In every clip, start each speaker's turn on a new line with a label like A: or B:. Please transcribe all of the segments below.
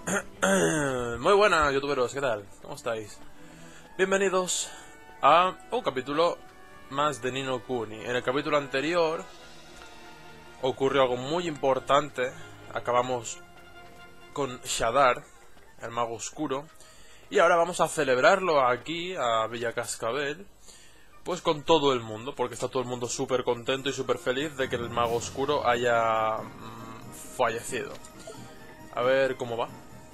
A: Muy buenas, youtuberos, ¿qué tal? ¿Cómo estáis? Bienvenidos a un capítulo más de Ni no Kuni. En el capítulo anterior ocurrió algo muy importante. Acabamos con Shadar, el mago oscuro, y ahora vamos a celebrarlo aquí, a Villa Cascabel, pues con todo el mundo, porque está todo el mundo súper contento y súper feliz de que el mago oscuro haya fallecido. A ver cómo va.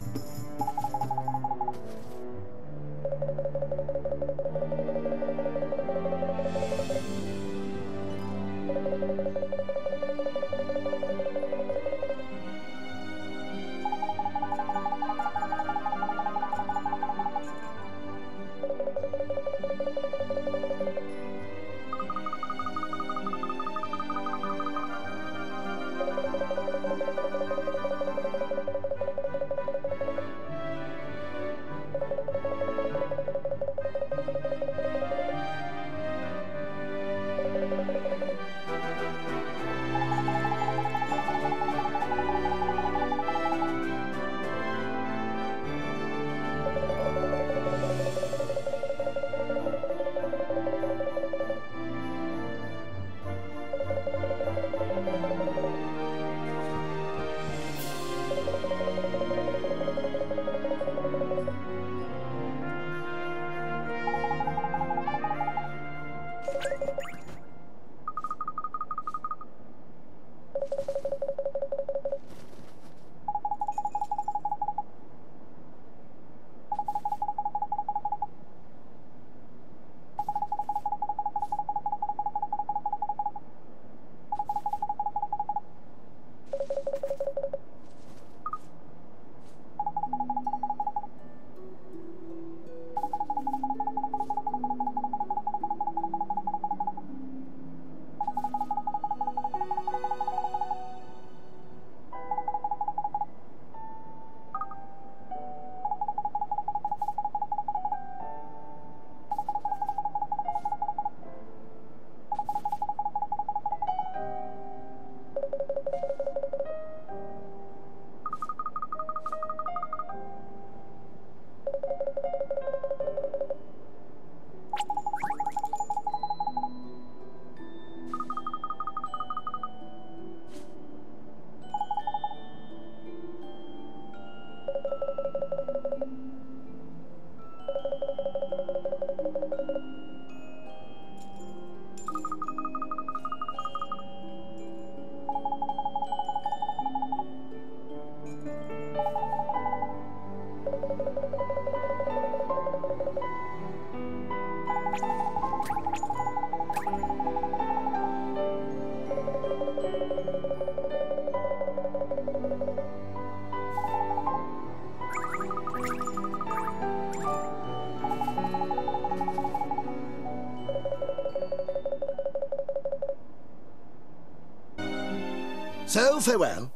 B: So, farewell.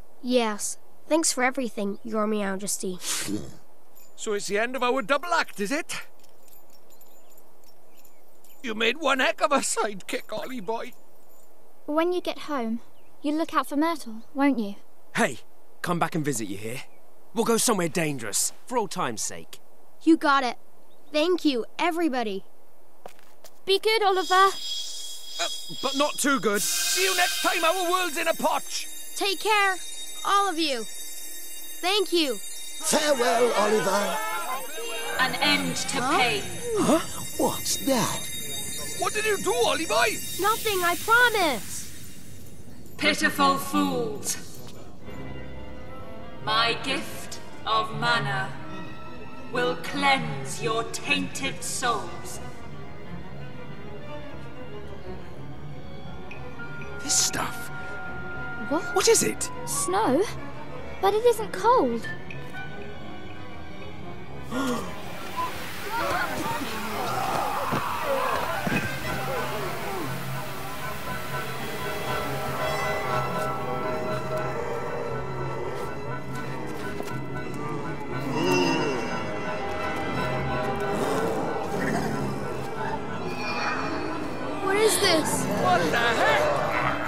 C: Yes. Thanks for everything, Your Majesty.
D: So it's the end of our double act, is it? You made one heck of a sidekick, Ollie boy.
E: When you get home, you'll look out for Myrtle, won't you?
F: Hey, come back and visit you here. We'll go somewhere dangerous, for old time's sake.
C: You got it. Thank you, everybody.
E: Be good, Oliver.
D: But not too good. See you next time our world's in a potch.
C: Take care, all of you. Thank you.
B: Farewell, Oliver.
G: An end to pain.
B: Huh? What's that?
D: What did you do, Ollie boy?
C: Nothing, I promise.
G: Pitiful fools. My gift of mana will cleanse your tainted souls.
F: This stuff.
E: What?
F: What is it?
E: Snow? But it isn't cold.
C: What is this?
D: What the heck?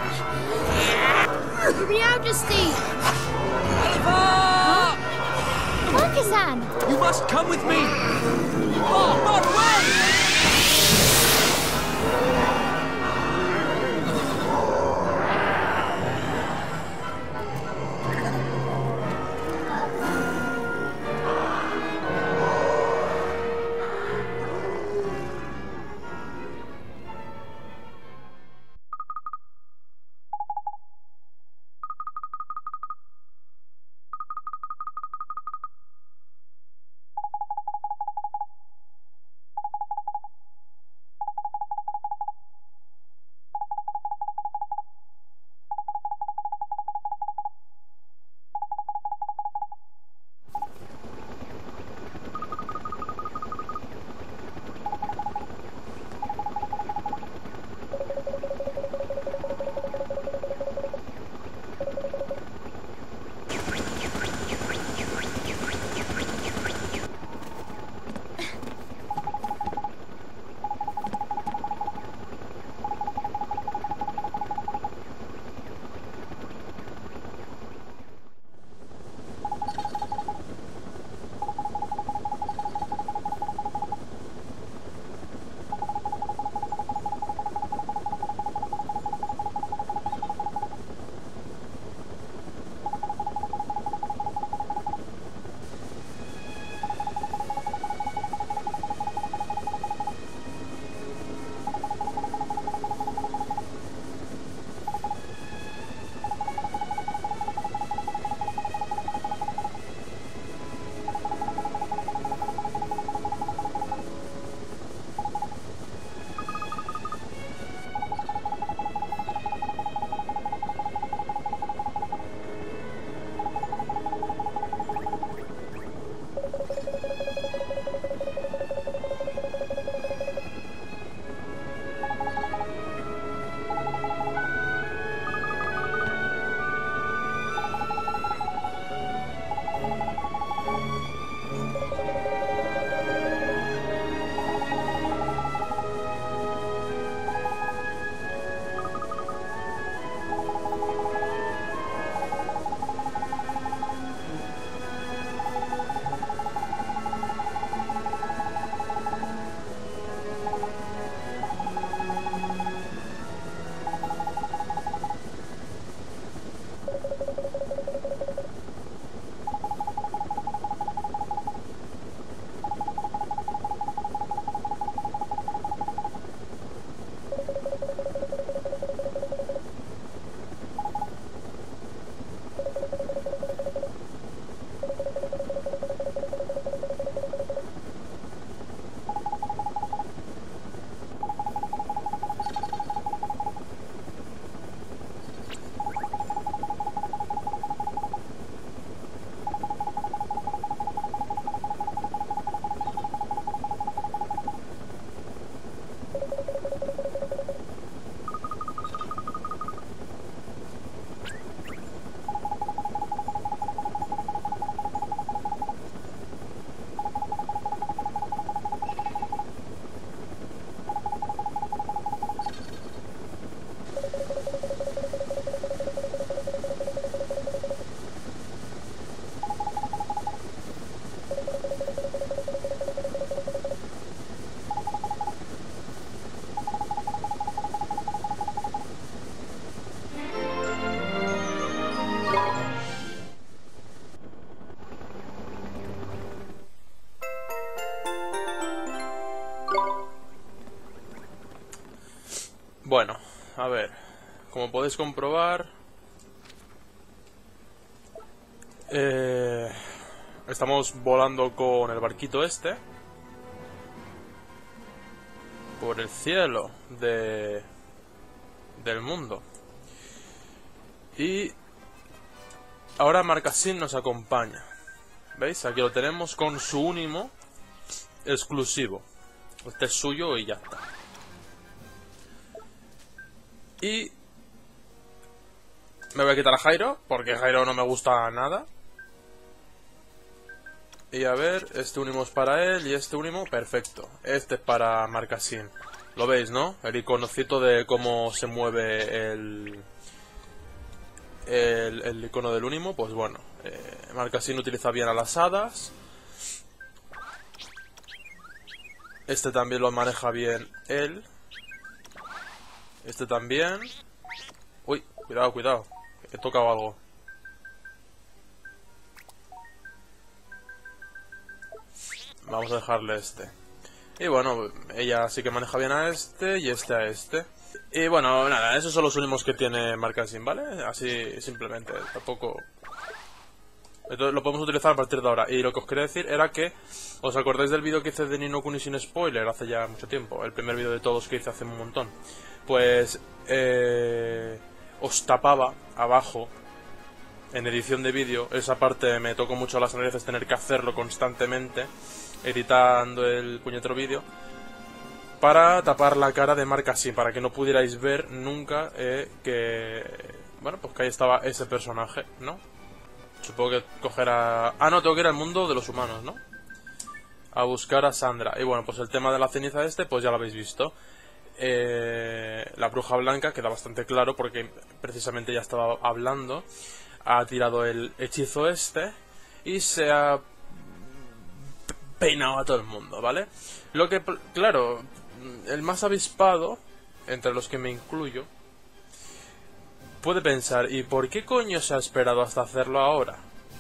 C: Your Majesty!
D: Oliver!
E: Tan.
F: You must come with me! Bart, wait!
A: Bueno, a ver, como podéis comprobar, estamos volando con el barquito este por el cielo del mundo. Y ahora Marcassín nos acompaña. ¿Veis? Aquí lo tenemos con su únimo exclusivo. Este es suyo y ya está. Y me voy a quitar a Jairo, porque Jairo no me gusta nada. Y a ver, este únimo es para él y este únimo, perfecto. Este es para Marcassín. Lo veis, ¿no? El iconocito de cómo se mueve el icono del únimo. Pues bueno, Marcassín utiliza bien a las hadas. Este también lo maneja bien él. Este también. Uy, cuidado, cuidado. He tocado algo. Vamos a dejarle este. Y bueno, ella sí que maneja bien a este y este a este. Y bueno, nada, esos son los únicos que tiene Marcasin, ¿vale? Así simplemente, tampoco... Entonces, lo podemos utilizar a partir de ahora. Y lo que os quería decir era que... ¿Os acordáis del vídeo que hice de Ni no Kuni sin spoiler? Hace ya mucho tiempo. El primer vídeo de todos que hice hace un montón. Pues... os tapaba abajo, en edición de vídeo, esa parte me tocó mucho las narices tener que hacerlo constantemente, editando el puñetero vídeo, para tapar la cara de Marcasin, para que no pudierais ver nunca que... Bueno, pues que ahí estaba ese personaje, ¿no? Supongo que coger a... Ah, no, tengo que ir al mundo de los humanos, ¿no? A buscar a Sandra. Y bueno, pues el tema de la ceniza pues ya lo habéis visto. La bruja blanca queda bastante claro porque precisamente ya estaba hablando. Ha tirado el hechizo y se ha peinado a todo el mundo, ¿vale? Lo que, claro, el más avispado, entre los que me incluyo, puede pensar, ¿y por qué coño se ha esperado hasta hacerlo ahora?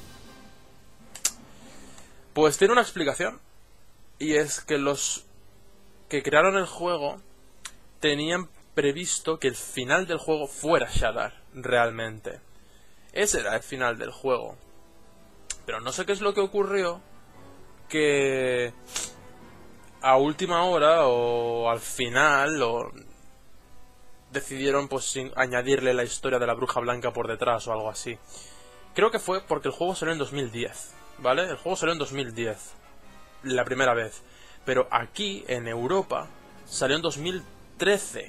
A: Pues tiene una explicación. Y es que los que crearon el juego tenían previsto que el final del juego fuera Shadar, realmente. Ese era el final del juego. Pero no sé qué es lo que ocurrió, que a última hora o al final decidieron pues añadirle la historia de la bruja blanca por detrás o algo así. Creo que fue porque el juego salió en 2010, ¿vale? El juego salió en 2010, la primera vez. Pero aquí, en Europa, salió en 2013.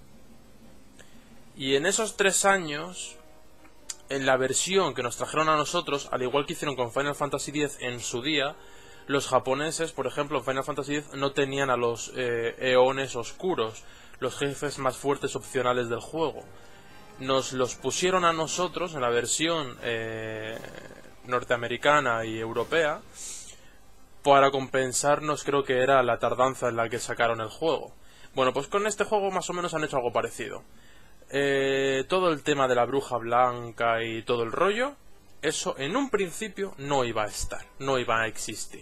A: Y en esos 3 años, en la versión que nos trajeron a nosotros, al igual que hicieron con Final Fantasy X en su día, los japoneses, por ejemplo, en Final Fantasy X no tenían a los eones oscuros, los jefes más fuertes opcionales del juego. Nos los pusieron a nosotros en la versión norteamericana y europea para compensarnos, creo que era la tardanza en la que sacaron el juego. Bueno, pues con este juego más o menos han hecho algo parecido. Todo el tema de la bruja blanca y todo el rollo, eso en un principio no iba a estar, no iba a existir.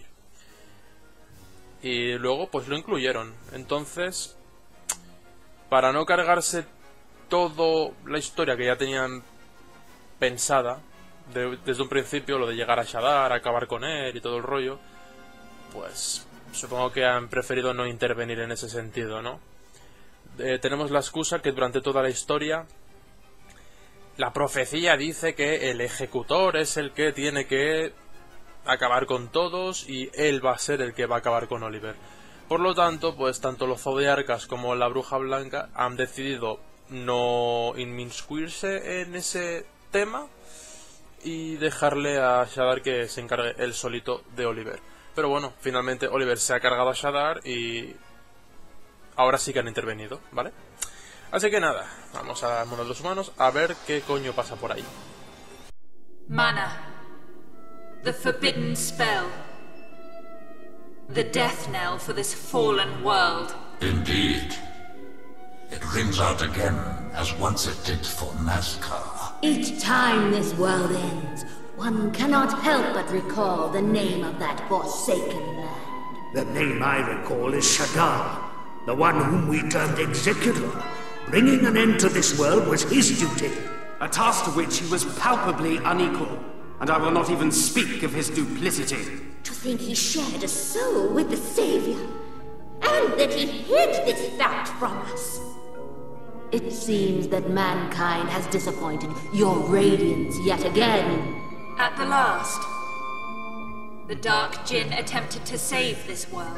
A: Y luego pues lo incluyeron. Entonces, para no cargarse toda la historia que ya tenían pensada desde un principio, lo de llegar a Shadar, acabar con él y todo el rollo, pues supongo que han preferido no intervenir en ese sentido, ¿no? Tenemos la excusa que durante toda la historia la profecía dice que el ejecutor es el que tiene que acabar con todos y él va a ser el que va a acabar con Oliver. Por lo tanto, pues tanto los Zodiarcas como la bruja blanca han decidido no inmiscuirse en ese tema y dejarle a Shadar que se encargue él solito de Oliver. Pero bueno, finalmente Oliver se ha cargado a Shadar y ahora sí que han intervenido, ¿vale? Así que nada, vamos al mundo de los humanos a ver qué coño pasa por ahí.
G: Mana. The forbidden spell. The death knell for this fallen world.
H: Indeed. It rings out again, as once it did for Nazca.
I: Each time this world ends, one cannot help but recall the name of that forsaken land.
B: The name I recall is Shadar, the one whom we turned executor. Bringing an end to this world was his duty.
F: A task to which he was palpably unequal, and I will not even speak of his duplicity.
I: To think he shared a soul with the Savior, and that he hid this fact from us. It seems that mankind has disappointed your radiance yet again.
G: At the last, the Dark Djinn attempted to save this world.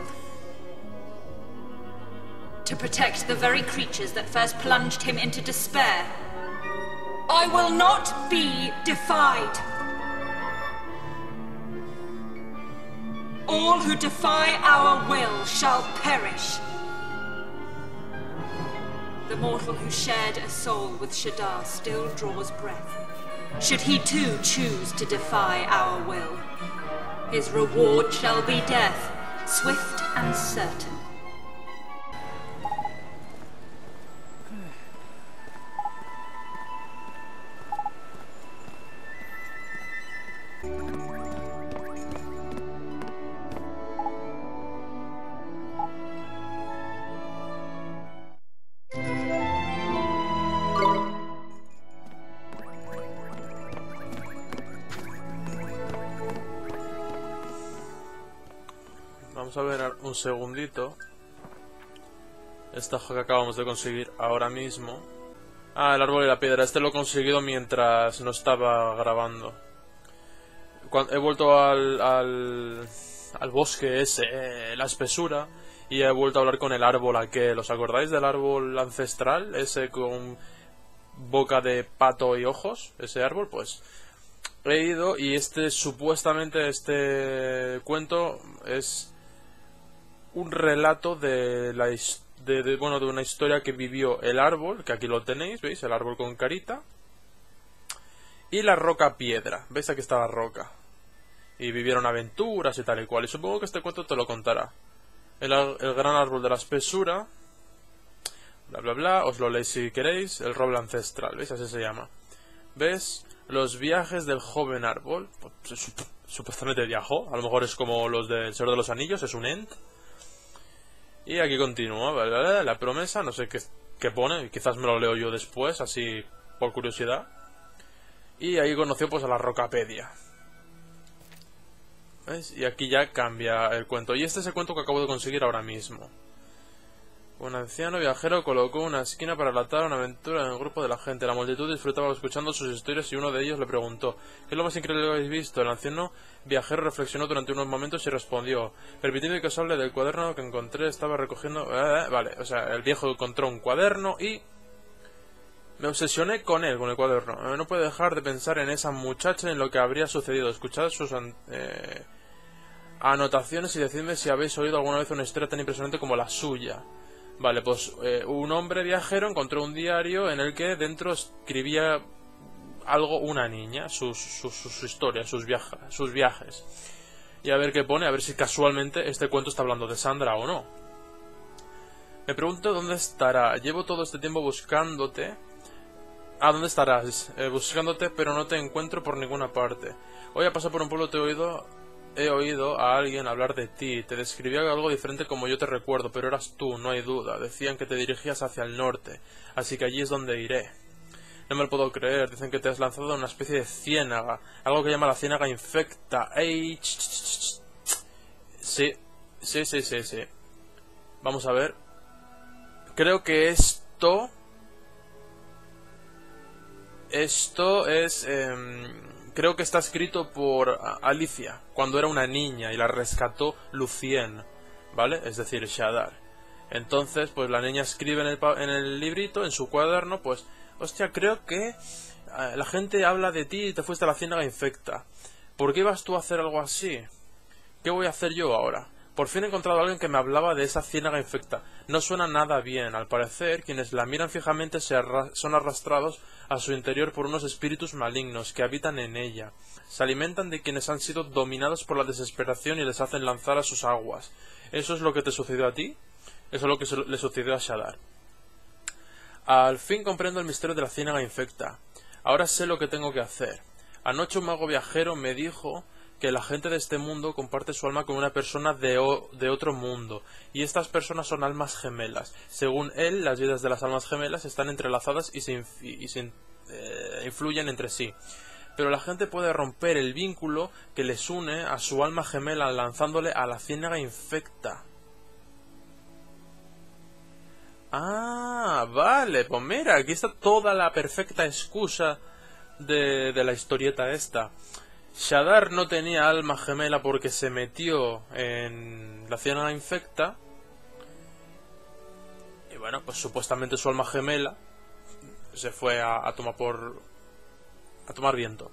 G: To protect the very creatures that first plunged him into despair. I will not be defied. All who defy our will shall perish. The mortal who shared a soul with Shadar still draws breath. Should he too choose to defy our will, his reward shall be death, swift and certain.
A: Vamos a ver un segundito. Esta hoja que acabamos de conseguir ahora mismo. Ah, el árbol y la piedra. Este lo he conseguido mientras no estaba grabando. He vuelto al bosque ese, la espesura, y he vuelto a hablar con el árbol aquel. ¿Os acordáis del árbol ancestral? Ese con boca de pato y ojos. Ese árbol, pues he ido, y supuestamente este cuento es un relato de la de una historia que vivió el árbol, que aquí lo tenéis, ¿veis? El árbol con carita. Y la roca piedra, ¿veis? Aquí está la roca. Y vivieron aventuras y tal y cual. Y supongo que este cuento te lo contará. El gran árbol de la espesura. Bla bla bla. Os lo leéis si queréis. El roble ancestral, ¿veis? Así se llama. ¿Ves? Los viajes del joven árbol. Pues, supuestamente viajó. A lo mejor es como los del Señor de los Anillos. Es un ent. Y aquí continúa. ¿Vale? La promesa. No sé qué pone. Quizás me lo leo yo después. Así por curiosidad. Y ahí conoció pues a la Rocapedia. ¿Ves? Y aquí ya cambia el cuento. Y este es el cuento que acabo de conseguir ahora mismo. Un anciano viajero colocó una esquina para relatar una aventura en el grupo de la gente. La multitud disfrutaba escuchando sus historias y uno de ellos le preguntó: ¿qué es lo más increíble que habéis visto? El anciano viajero reflexionó durante unos momentos y respondió: permitidme que os hable del cuaderno que encontré. Estaba recogiendo... Vale, o sea, el viejo encontró un cuaderno y... me obsesioné con él, con el cuaderno. No puedo dejar de pensar en esa muchacha y en lo que habría sucedido. Escuchad sus anotaciones y decidme si habéis oído alguna vez una historia tan impresionante como la suya. Vale, pues un hombre viajero encontró un diario en el que dentro escribía algo una niña, sus historias, sus viajes. Y a ver qué pone, a ver si casualmente este cuento está hablando de Sandra o no. Me pregunto dónde estará. Llevo todo este tiempo buscándote. Ah, ¿dónde estarás? Buscándote, pero no te encuentro por ninguna parte. Hoy a pasar por un pueblo he oído a alguien hablar de ti. Te describía algo diferente como yo te recuerdo, pero eras tú, no hay duda. Decían que te dirigías hacia el norte, así que allí es donde iré. No me lo puedo creer. Dicen que te has lanzado a una especie de ciénaga, algo que llama la ciénaga infecta. ¡Ey! Sí. Vamos a ver. Creo que esto es... creo que está escrito por Alicia, cuando era una niña y la rescató Lucien, ¿vale? Es decir, Shadar. Entonces, pues la niña escribe en el librito, en su cuaderno, pues... hostia, creo que la gente habla de ti y te fuiste a la ciénaga infecta. ¿Por qué ibas tú a hacer algo así? ¿Qué voy a hacer yo ahora? Por fin he encontrado a alguien que me hablaba de esa ciénaga infecta. No suena nada bien. Al parecer, quienes la miran fijamente son arrastrados a su interior por unos espíritus malignos que habitan en ella. Se alimentan de quienes han sido dominados por la desesperación y les hacen lanzar a sus aguas. ¿Eso es lo que te sucedió a ti? Eso es lo que le sucedió a Shadar. Al fin comprendo el misterio de la ciénaga infecta. Ahora sé lo que tengo que hacer. Anoche un mago viajero me dijo que la gente de este mundo comparte su alma con una persona de otro mundo, y estas personas son almas gemelas. Según él, las vidas de las almas gemelas están entrelazadas y se influyen entre sí. Pero la gente puede romper el vínculo que les une a su alma gemela lanzándole a la ciénaga infecta. Ah, vale, pues mira, aquí está toda la perfecta excusa de la historieta esta. Shadar no tenía alma gemela porque se metió en la ciénaga infecta. Y bueno, pues supuestamente su alma gemela se fue a tomar viento.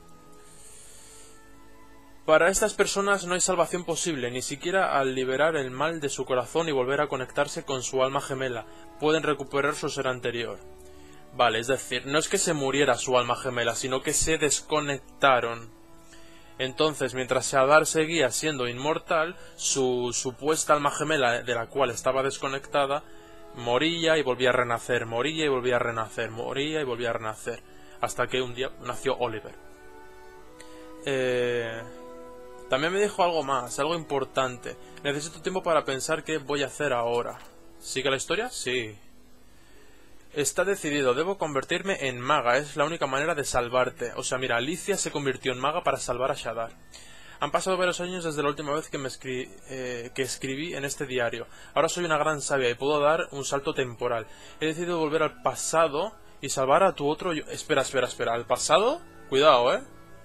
A: Para estas personas no hay salvación posible, ni siquiera al liberar el mal de su corazón y volver a conectarse con su alma gemela. Pueden recuperar su ser anterior. Vale, es decir, no es que se muriera su alma gemela, sino que se desconectaron. Entonces, mientras Shadar seguía siendo inmortal, su supuesta alma gemela, de la cual estaba desconectada, moría y volvía a renacer, moría y volvía a renacer, moría y volvía a renacer, hasta que un día nació Oliver. También me dijo algo más, algo importante. Necesito tiempo para pensar qué voy a hacer ahora. ¿Sigue la historia? Sí. Está decidido, debo convertirme en maga, es la única manera de salvarte. O sea, mira, Alicia se convirtió en maga para salvar a Shadar. Han pasado varios años desde la última vez que escribí en este diario. Ahora soy una gran sabia y puedo dar un salto temporal. He decidido volver al pasado y salvar a tu otro yo. Espera. ¿Al pasado? Cuidado,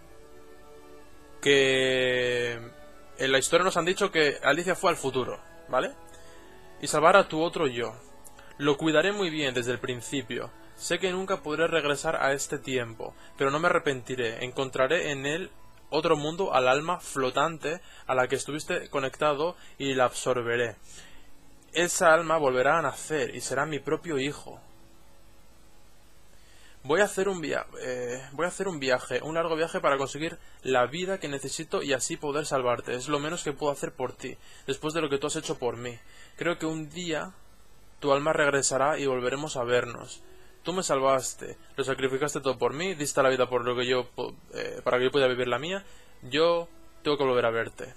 A: Que en la historia nos han dicho que Alicia fue al futuro, ¿vale? Y salvar a tu otro yo. Lo cuidaré muy bien desde el principio. Sé que nunca podré regresar a este tiempo, pero no me arrepentiré. Encontraré en él otro mundo al alma flotante a la que estuviste conectado y la absorberé. Esa alma volverá a nacer y será mi propio hijo. Voy a hacer un viaje, un largo viaje para conseguir la vida que necesito y así poder salvarte. Es lo menos que puedo hacer por ti, después de lo que tú has hecho por mí. Creo que un día tu alma regresará y volveremos a vernos. Tú me salvaste, lo sacrificaste todo por mí, diste la vida por lo que para que yo pudiera vivir la mía. Yo tengo que volver a verte.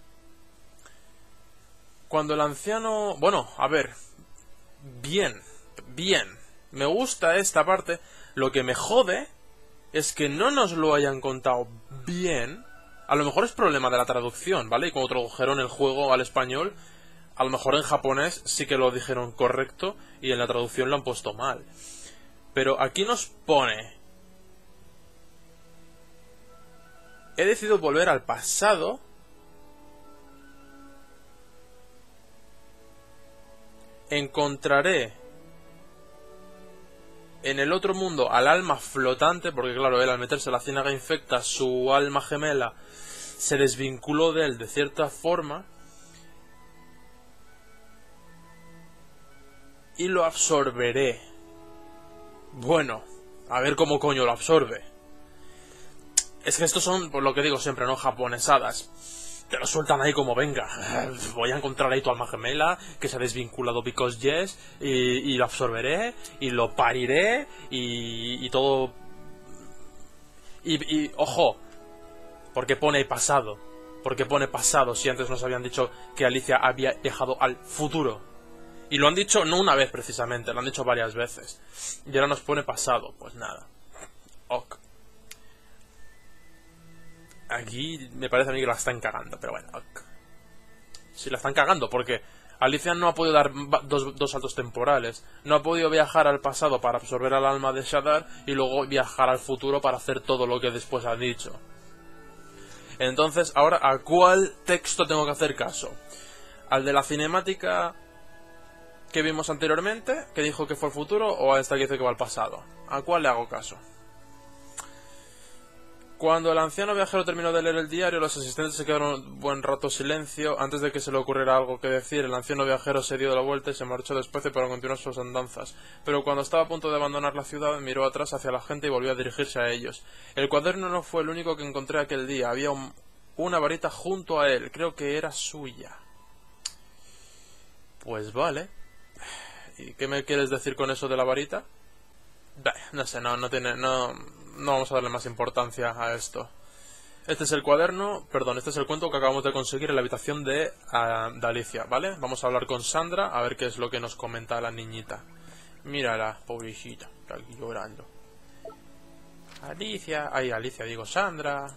A: Cuando el anciano... Bueno, a ver. Bien. Me gusta esta parte. Lo que me jode es que no nos lo hayan contado bien. A lo mejor es problema de la traducción, ¿vale? Y cuando tradujeron el juego al español, a lo mejor en japonés sí que lo dijeron correcto y en la traducción lo han puesto mal. Pero aquí nos pone: he decidido volver al pasado encontraré en el otro mundo al alma flotante, porque claro, él al meterse la ciénaga infecta, su alma gemela se desvinculó de él de cierta forma y lo absorberé. Bueno, a ver cómo coño lo absorbe. Es que estos son, por lo que digo siempre, no japonesadas. Te lo sueltan ahí como venga. Voy a encontrar ahí tu alma gemela que se ha desvinculado because yes, y lo absorberé y lo pariré y todo. Y ojo, porque pone pasado. Porque pone pasado si antes nos habían dicho que Alicia había viajado al futuro. Y lo han dicho no una vez precisamente, lo han dicho varias veces. Y ahora nos pone pasado. Pues nada. Ok. Aquí me parece a mí que la están cagando, pero bueno. Ok. Sí, la están cagando porque Alicia no ha podido dar dos saltos temporales. No ha podido viajar al pasado para absorber al alma de Shadar y luego viajar al futuro para hacer todo lo que después ha dicho. Entonces, ahora, ¿a cuál texto tengo que hacer caso? ¿Al de la cinemática que vimos anteriormente, que dijo que fue el futuro, o a esta que dice que va al pasado? ¿A cuál le hago caso? Cuando el anciano viajero terminó de leer el diario, los asistentes se quedaron un buen rato silencio. Antes de que se le ocurriera algo que decir, el anciano viajero se dio la vuelta y se marchó despacio para continuar sus andanzas. Pero cuando estaba a punto de abandonar la ciudad, miró atrás hacia la gente y volvió a dirigirse a ellos. El cuaderno no fue el único que encontré aquel día. Había una varita junto a él. Creo que era suya. Pues vale. ¿Y qué me quieres decir con eso de la varita? No sé, no vamos a darle más importancia a esto. Este es el cuaderno, perdón, este es el cuento que acabamos de conseguir en la habitación de Alicia, ¿vale? Vamos a hablar con Sandra a ver qué es lo que nos comenta la niñita. Mírala, pobrecita, está aquí llorando. Alicia, digo Sandra.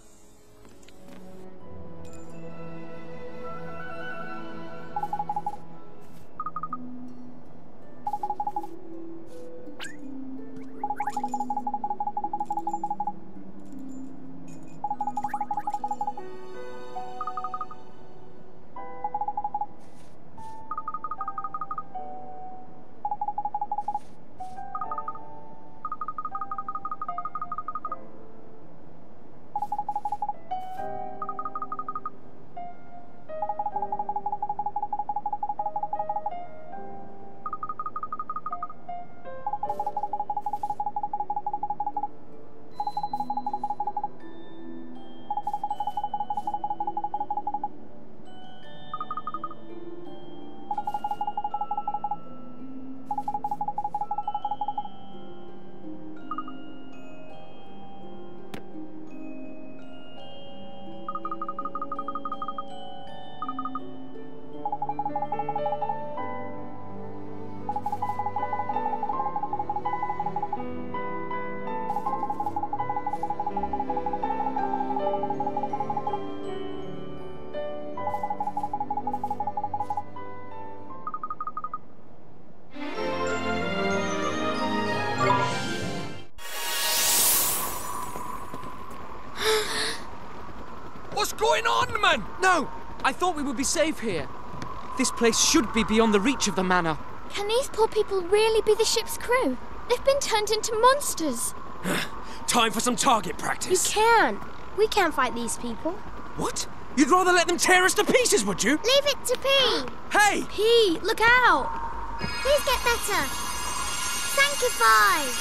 D: going on, man?
F: No! I thought we would be safe here. This place should be beyond the reach of the manor.
E: Can these poor people really be the ship's crew? They've been turned into monsters.
F: Time for some target practice.
C: You can't. We can't fight these people.
F: What? You'd rather let them tear us to pieces, would you?
C: Leave it to P.
F: Hey!
C: P, look out! Please get better. Sanctify!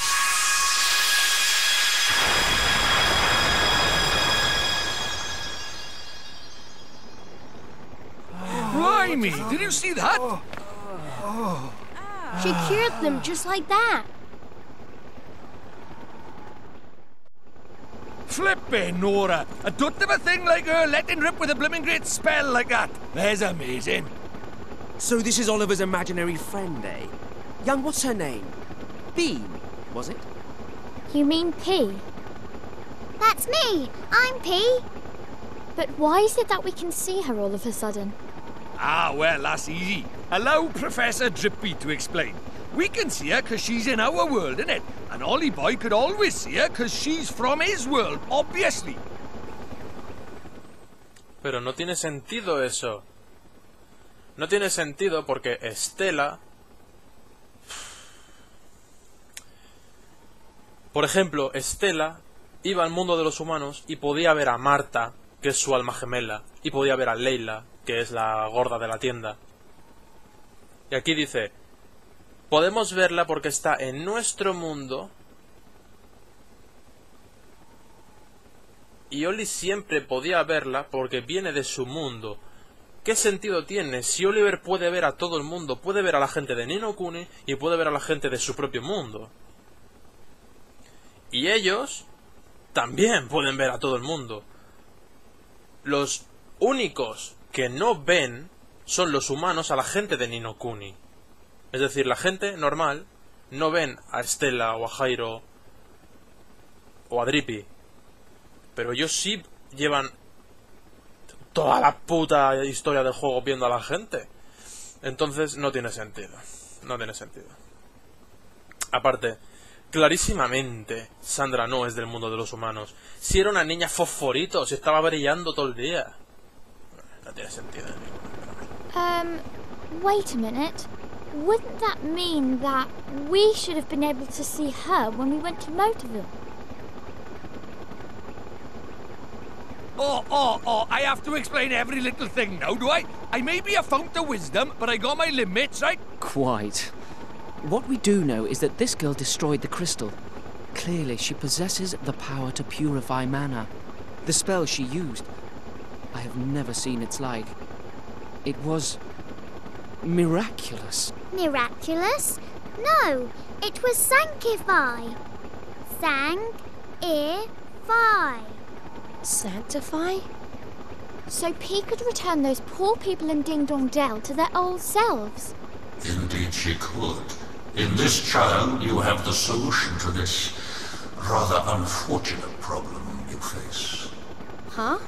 D: Blimey, did you see that?
C: She cured them just like that.
D: Flippin' Nora. I don't have a thing like her letting rip with a blooming great spell like that. That's amazing.
F: So this is Oliver's imaginary friend, eh? Young, what's her name? Bean, was it?
E: You mean P?
C: That's me. I'm P.
E: But why is it that we can see her all of a sudden?
D: Ah, well, that's easy. Allow Professor Drippy to explain. We can see her because she's in our world, innit? And Ollie Boy could always see her because she's from his world, obviously.
A: Pero no tiene sentido eso. No tiene sentido porque Estela... Por ejemplo, Estela iba al mundo de los humanos y podía ver a Marta, que es su alma gemela, y podía ver a Leila, que es la gorda de la tienda. Y aquí dice, podemos verla porque está en nuestro mundo, y Oli siempre podía verla porque viene de su mundo. ¿Qué sentido tiene si Oliver puede ver a todo el mundo? Puede ver a la gente de Ni no Kuni y puede ver a la gente de su propio mundo. Y ellos también pueden ver a todo el mundo. Los únicos que no ven son los humanos a la gente de Ni no Kuni. Es decir, la gente normal no ven a Estela o a Jairo o a Drippy. Pero ellos sí llevan toda la puta historia del juego viendo a la gente. Entonces no tiene sentido. No tiene sentido. Aparte, clarísimamente Sandra no es del mundo de los humanos. Si era una niña fosforito, si estaba brillando todo el día. No tiene sentido.
E: Wait a minute. Wouldn't that mean that we should have been able to see her when we went to Motorville?
D: Oh, I have to explain every little thing now, do I? I may be a fount of wisdom, but I got my limits, right?
F: Quite. What we do know is that this girl destroyed the crystal. Clearly, she possesses the power to purify mana. The spell she used, I have never seen its like. It was miraculous.
C: Miraculous? No, it was sanctify. Sang-i-fi.
E: Sanctify? So P could return those poor people in Ding Dong Dell to their old selves?
H: Indeed she could. In this child, you have the solution to this rather unfortunate problem you face.
C: Huh?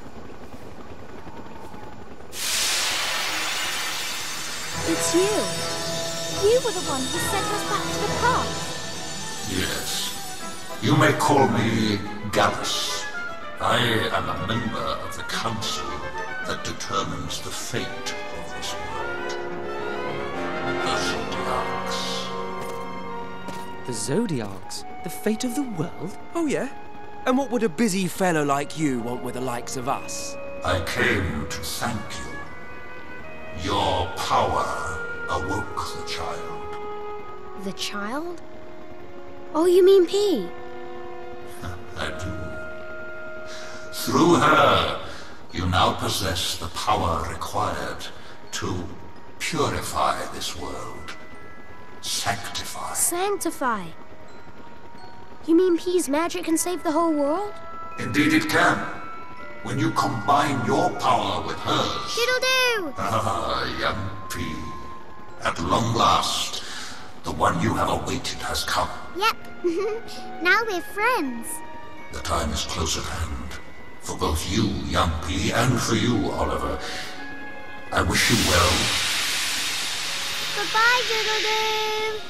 C: It's you.
E: You were the one who sent us back to the past.
H: Yes. You may call me Gallus. I am a member of the council that determines the fate of this world. The Zodiacs.
F: The Zodiacs? The fate of the world? Oh, yeah? And what would a busy fellow like you want with the likes of us?
H: I came to thank you. Your power awoke the child.
C: The child? Oh, you mean P?
H: I do. Through her, you now possess the power required to purify this world. Sanctify.
C: Sanctify? You mean P's magic can save the whole world?
H: Indeed it can. When you combine your power with hers...
C: Diddle-doo!
H: Ah, young P. At long last, the one you have awaited has come.
C: Yep. Now we're friends.
H: The time is close at hand. For both you, young P, and for you, Oliver. I wish you well.
C: Goodbye, Diddle-doo!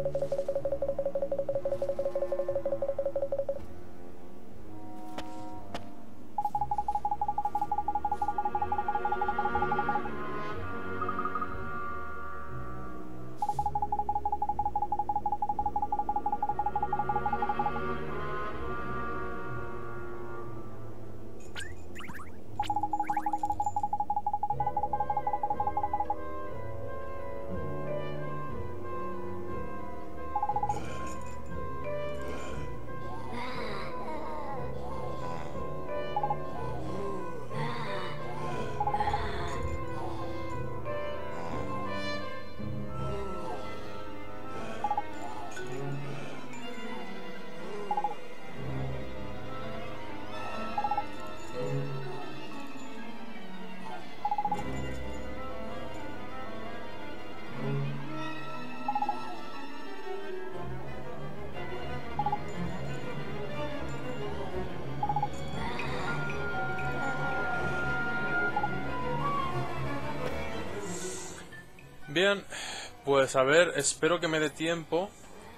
A: Bien, pues a ver, espero que me dé tiempo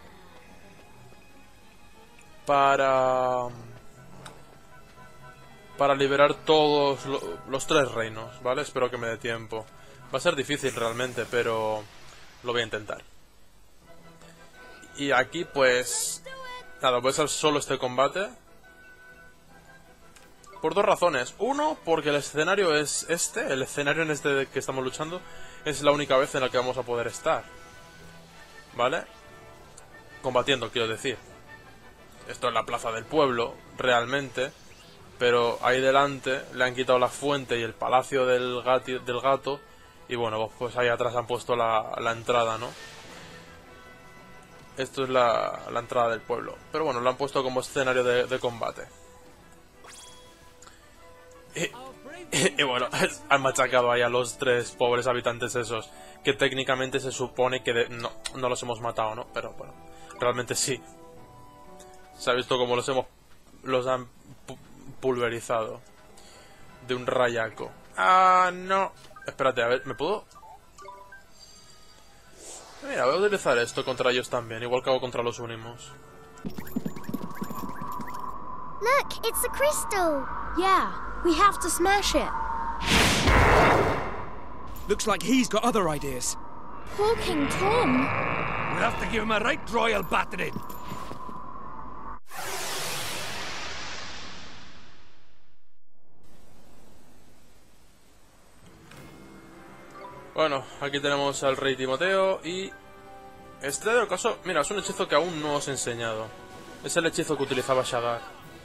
A: para liberar todos los 3 reinos, ¿vale? Espero que me dé tiempo. Va a ser difícil realmente, pero lo voy a intentar. Y aquí pues nada, voy a hacer solo este combate por 2 razones. Uno, porque el escenario es este, el escenario en este que estamos luchando es la única vez en la que vamos a poder estar, ¿vale? Combatiendo, quiero decir. Esto es la plaza del pueblo, realmente, pero ahí delante le han quitado la fuente y el palacio del gato, y bueno, pues ahí atrás han puesto la entrada, ¿no? Esto es la entrada del pueblo, pero bueno, lo han puesto como escenario de combate. Y bueno, han machacado ahí a los 3 pobres habitantes esos, que técnicamente se supone que no los hemos matado, ¿no? Pero bueno, realmente sí. Se ha visto como los han pulverizado de un rayaco. ¡Ah, no! Espérate, a ver, ¿me puedo...? Mira, voy a utilizar esto contra ellos también, igual que hago contra los Unimos.
C: Look, it's a crystal. Yeah, we have to smash it.
F: Looks like he's got other ideas.
E: Poor King Tom.
D: We'll have to give him a right royal battering.
A: Bueno, aquí tenemos al rey Timoteo y... Este del caso... Mira, es un hechizo que aún no os he enseñado. Es el hechizo que utilizaba Shagar.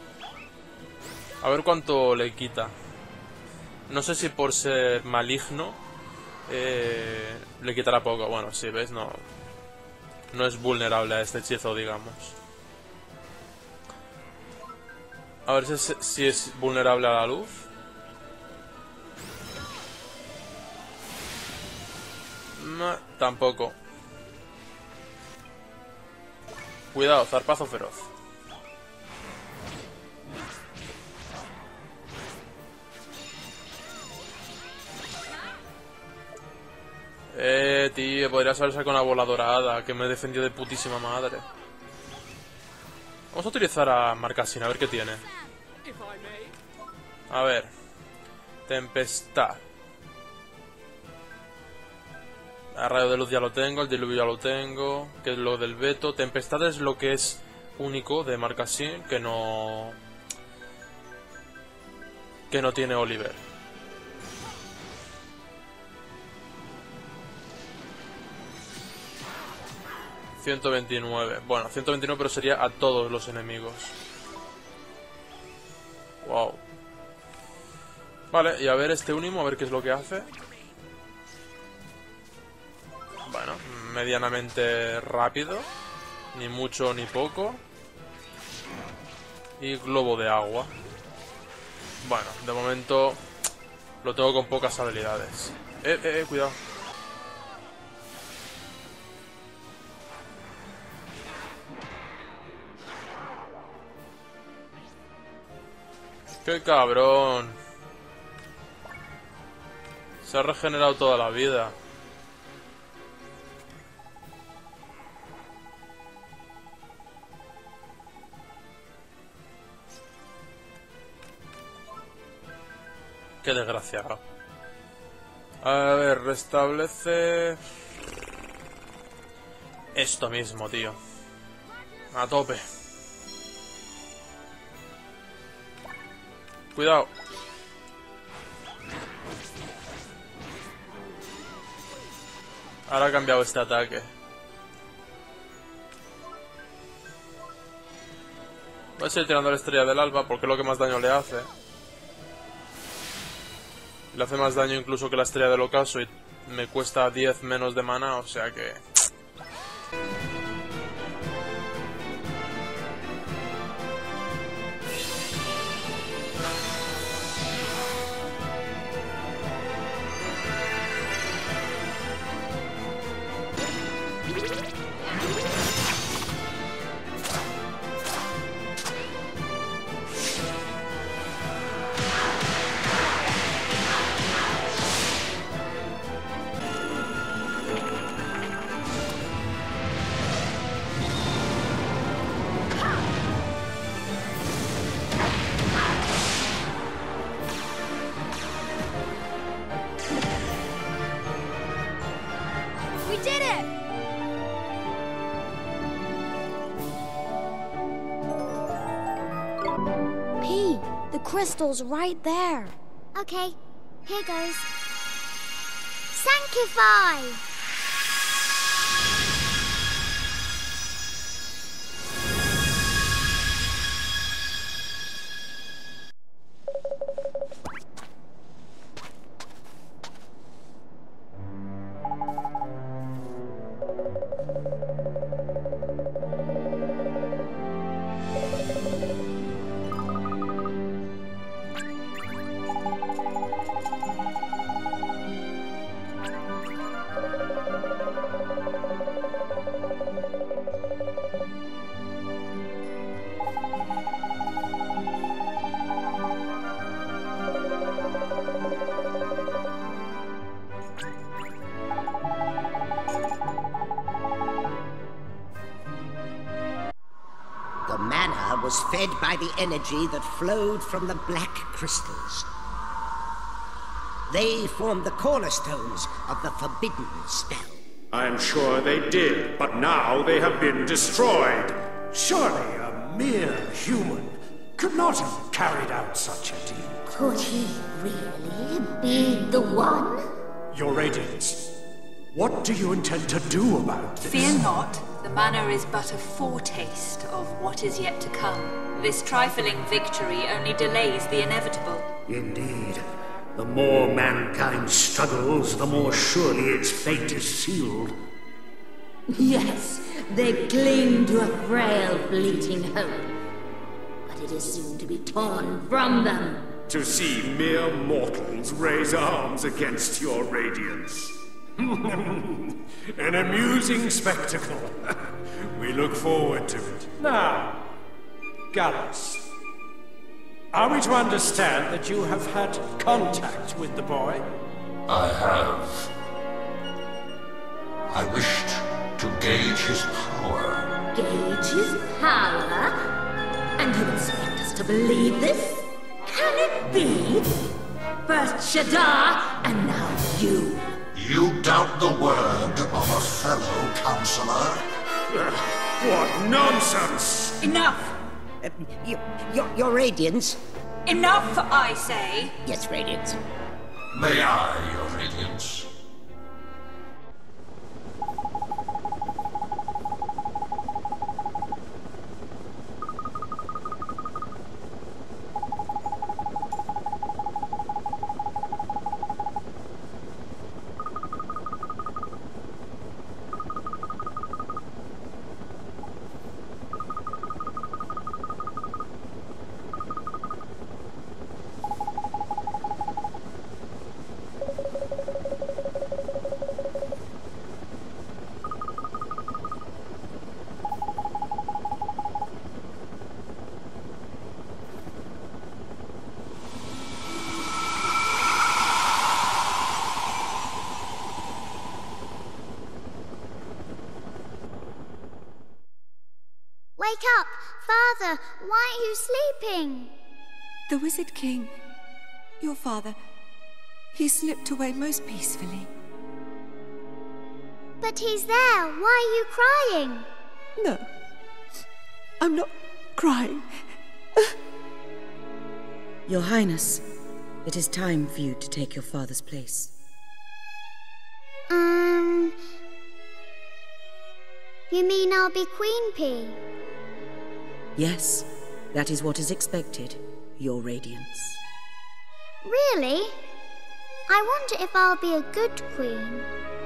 A: A ver cuánto le quita. No sé si por ser maligno le quitará poco. Bueno, sí, ¿ves? No es vulnerable a este hechizo, digamos. A ver si es vulnerable a la luz. No, tampoco. Cuidado, zarpazo feroz. Tío, podría salirse con la bola dorada, que me defendió de putísima madre. Vamos a utilizar a Marcasin, a ver qué tiene. A ver. Tempestad. A rayo de luz ya lo tengo, el diluvio ya lo tengo, que es lo del veto. Tempestad es lo que es único de Marcasin, que no tiene Oliver. ...129... Bueno, 129 pero sería a todos los enemigos. Wow. Vale, y a ver este Unimo, a ver qué es lo que hace. Bueno, medianamente rápido. Ni mucho ni poco. Y globo de agua. Bueno, de momento lo tengo con pocas habilidades. Cuidado. ¡Qué cabrón! Se ha regenerado toda la vida. Qué desgraciado. A ver, restablece... Esto mismo, tío. A tope. Cuidado. Ahora ha cambiado este ataque. Voy a seguir tirando la estrella del alba porque es lo que más daño le hace. Le hace más daño incluso que la estrella del ocaso y me cuesta 10 menos de mana, o sea que...
E: We did it!
C: P, the crystal's right there.
E: Okay, here goes. Sanctify!
B: The mana was fed by the energy that flowed from the black crystals. They formed the cornerstones of the forbidden spell.
J: I'm sure they did, but now they have been destroyed.
B: Surely a mere human could not have carried out such a deed.
I: Could he really be the one?
B: Your Radiance, what do you intend to do about this?
G: Fear not. The manna is but a foretaste of what is yet to come. This trifling victory only delays the inevitable.
B: Indeed. The more mankind struggles, the more surely its fate is sealed.
I: Yes, they cling to a frail, fleeting hope. But it is soon to be torn from them.
J: To see mere mortals raise arms against your Radiance.
B: An amusing spectacle. We look forward to it.
K: Now, Gallus, are we to understand that you have had contact with the boy?
H: I have. I wished to gauge his power.
I: Gauge his power? And you expect us to believe this? Can it be? First Shadar, and now you.
H: You doubt the word of a fellow counselor?
B: What nonsense!
G: Enough!
B: Your Radiance?
G: Enough, I say!
B: Yes, Radiance.
H: May I, your Radiance?
E: Wake up! Father, why are you sleeping?
L: The Wizard King, your father, He slipped away most peacefully.
C: But he's there. Why are you crying?
L: No, I'm not crying.
M: Your Highness, it is time for you to take your father's place.
C: You mean I'll be Queen P?
M: Yes, that is what is expected, Your Radiance.
C: Really? I wonder if I'll be a good queen.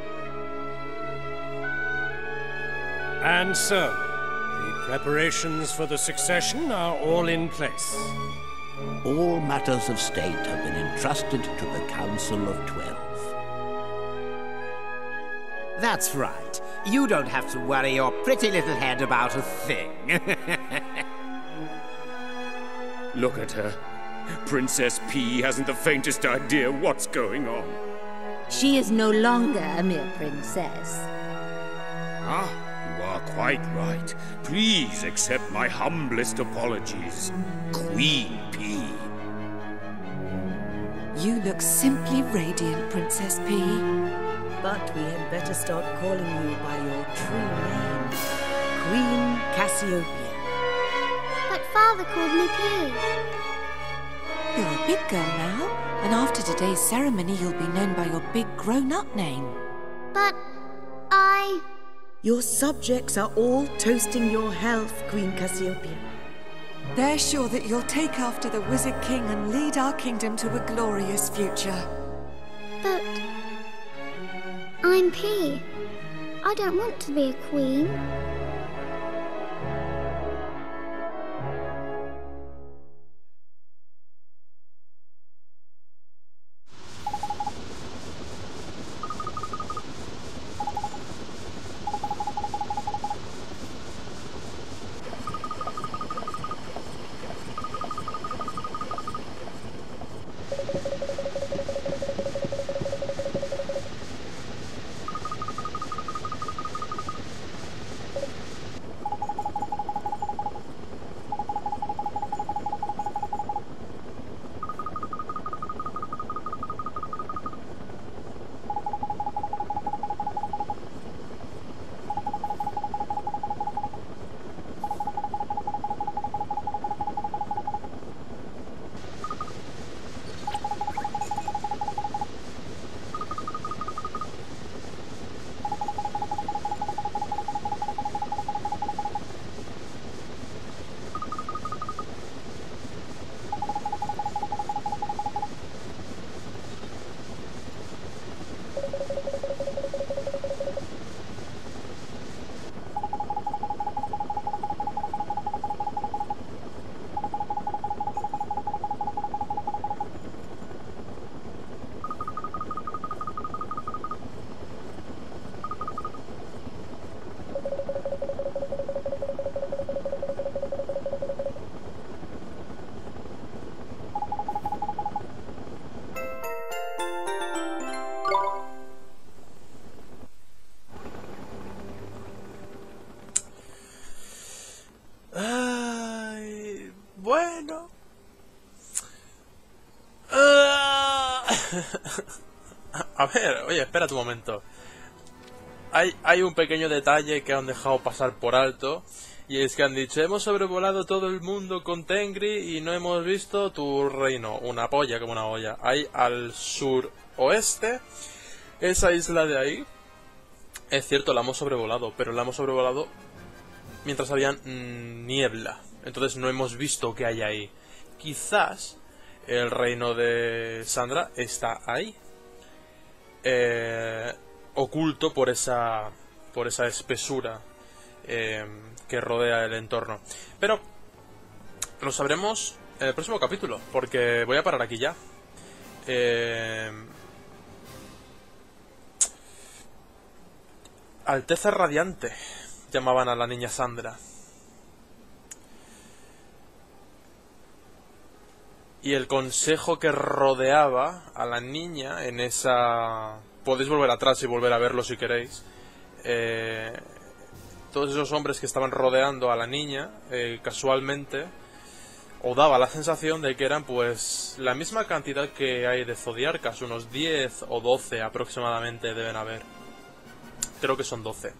K: And so, the preparations for the succession are all in place.
B: All matters of state have been entrusted to the Council of 12.
N: That's right. You don't have to worry your pretty little head about a thing.
J: Look at her. Princess P hasn't the faintest idea what's going on.
I: She is no longer a mere princess.
J: Ah, you are quite right. Please accept my humblest apologies, Queen P.
L: You look simply radiant, Princess P.
M: But we had better start calling you by your true name, Queen Cassiopeia.
C: But Father called me P.
L: You're a big girl now, and after today's ceremony you'll be known by your big grown-up name.
C: But
M: Your subjects are all toasting your health, Queen Cassiopeia.
L: They're sure that you'll take after the Wizard King and lead our kingdom to a glorious future.
C: But I'm P. I don't want to be a queen.
A: Bueno. A ver, oye, espera un momento. Hay un pequeño detalle que han dejado pasar por alto. Y es que han dicho, hemos sobrevolado todo el mundo con Tengri y no hemos visto tu reino. Una polla como una olla. Hay al suroeste, esa isla de ahí. Es cierto, la hemos sobrevolado, pero la hemos sobrevolado mientras había niebla. Entonces no hemos visto qué hay ahí. Quizás el reino de Sandra está ahí. Oculto por esa espesura que rodea el entorno. Pero lo sabremos en el próximo capítulo, porque voy a parar aquí ya. Alteza Radiante llamaban a la niña Sandra. Y el consejo que rodeaba a la niña en esa... Podéis volver atrás y volver a verlo si queréis. Todos esos hombres que estaban rodeando a la niña, casualmente, o daba la sensación de que eran pues la misma cantidad que hay de zodiarcas, unos 10 o 12 aproximadamente deben haber. Creo que son 12.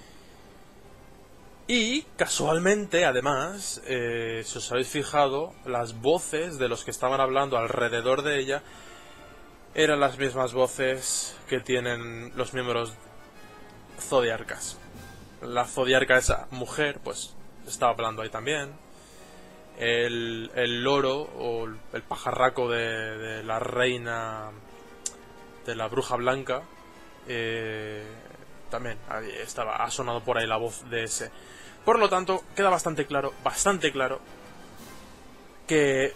A: Y casualmente, además, si os habéis fijado, las voces de los que estaban hablando alrededor de ella eran las mismas voces que tienen los miembros zodiarcas. La zodiarca, esa mujer, pues estaba hablando ahí también. El loro o el pajarraco de la reina, de la bruja blanca, también ha sonado por ahí la voz de ese. Por lo tanto, queda bastante claro, que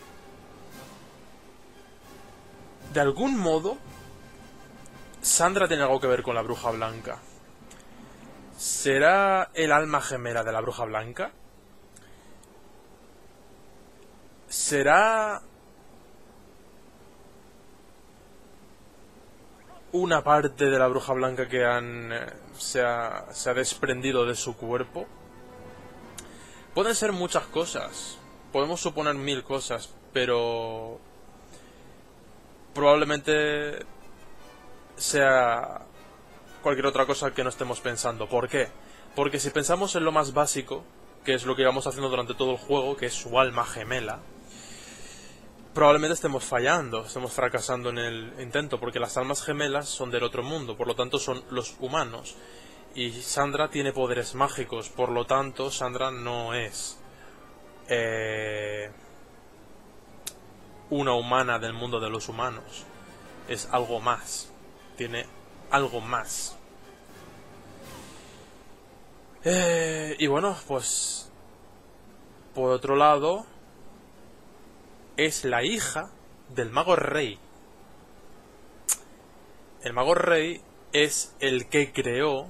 A: de algún modo Sandra tiene algo que ver con la bruja blanca. ¿Será el alma gemela de la bruja blanca? ¿Será una parte de la bruja blanca que se ha desprendido de su cuerpo? Pueden ser muchas cosas. Podemos suponer 1000 cosas, pero probablemente sea cualquier otra cosa que no estemos pensando. ¿Por qué? Porque si pensamos en lo más básico, que es lo que íbamos haciendo durante todo el juego, que es su alma gemela, probablemente estemos fallando, estemos fracasando en el intento, porque las almas gemelas son del otro mundo, por lo tanto son los humanos. Y Sandra tiene poderes mágicos, por lo tanto Sandra no es una humana del mundo de los humanos. Es algo más. Tiene algo más. Y bueno, pues por otro lado, es la hija del mago rey. El mago rey es el que creó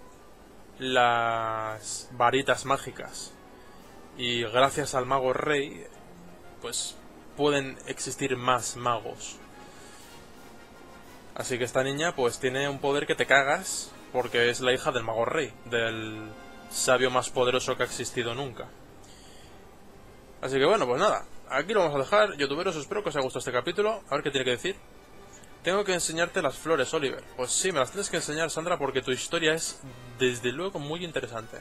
A: las varitas mágicas. Y gracias al mago rey, pues pueden existir más magos. Así que esta niña pues tiene un poder que te cagas, porque es la hija del mago rey, del sabio más poderoso que ha existido nunca. Así que bueno, pues nada, aquí lo vamos a dejar. Youtuberos, espero que os haya gustado este capítulo. A ver qué tiene que decir. Tengo que enseñarte las flores, Oliver. Pues sí, me las tienes que enseñar, Sandra, porque tu historia es, desde luego, muy interesante.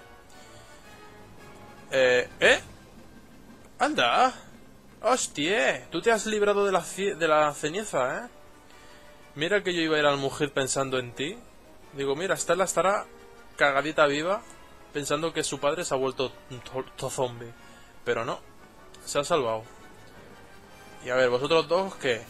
A: ¡Anda! ¡Hostia! Tú te has librado de la ceniza, ¿eh? Mira que yo iba a ir al mujer pensando en ti. Digo, mira, Stella estará cagadita viva, pensando que su padre se ha vuelto zombie. Pero no, se ha salvado. Y a ver, vosotros dos, ¿qué?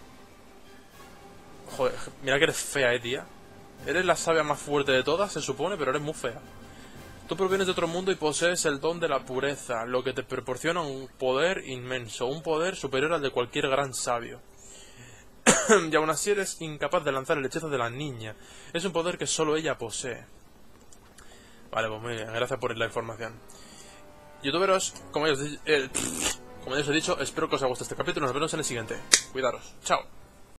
A: Joder, mira que eres fea, tía. Eres la sabia más fuerte de todas, se supone, pero eres muy fea. Tú provienes de otro mundo y posees el don de la pureza, lo que te proporciona un poder inmenso, un poder superior al de cualquier gran sabio. Y aún así eres incapaz de lanzar el hechizo de la niña. Es un poder que solo ella posee. Vale, pues muy bien, gracias por la información. Youtuberos, como ya os he dicho, espero que os haya gustado este capítulo. Nos vemos en el siguiente. Cuidaros, chao.